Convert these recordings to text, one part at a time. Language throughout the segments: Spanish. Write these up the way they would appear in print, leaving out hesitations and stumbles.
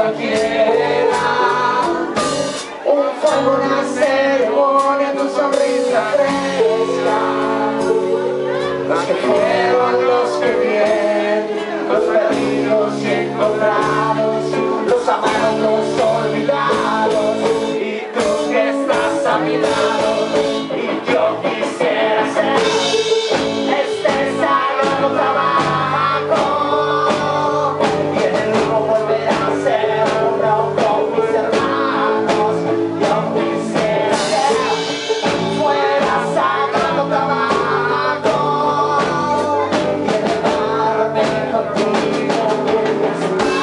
cualquiera. Un fuego, una ceremonia, tu sonrisa fresca. Los que fueron, los que vienen, los perdidos y encontrados, los amados, los olvidados, y tú que estás a mi lado. Y yo quisiera ser este sagrado trabajo, y en el lujo volver a ser uno con mis hermanos. Yo quisiera ser fuera sagrado trabajo, y elevarme contigo en el espacio.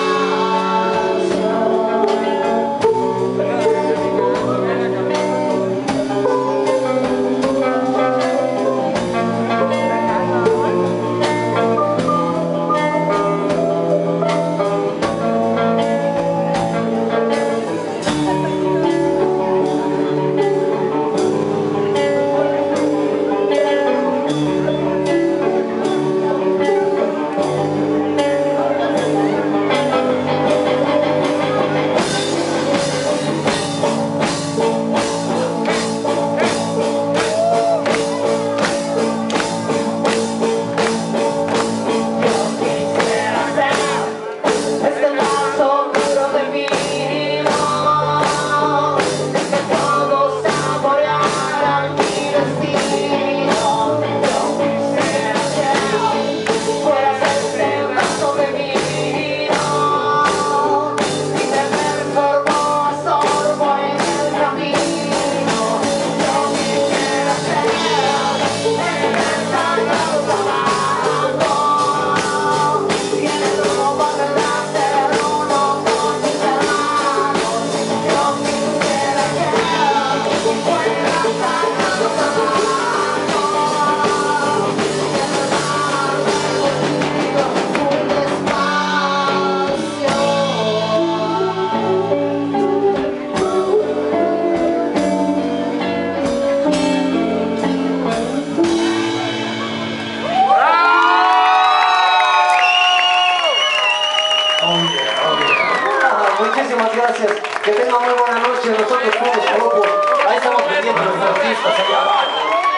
Muchísimas gracias, que tengan muy buena noche. Nosotros somos Popo, ahí estamos pendientes de los artistas allá abajo.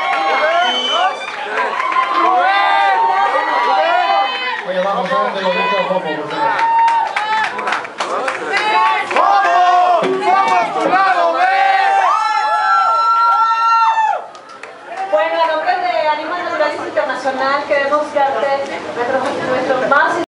Oye, vamos a ver de lo dicho a Popo, por favor. Bueno, en nombre de Animal Naturalista Internacional queremos darte nuestro más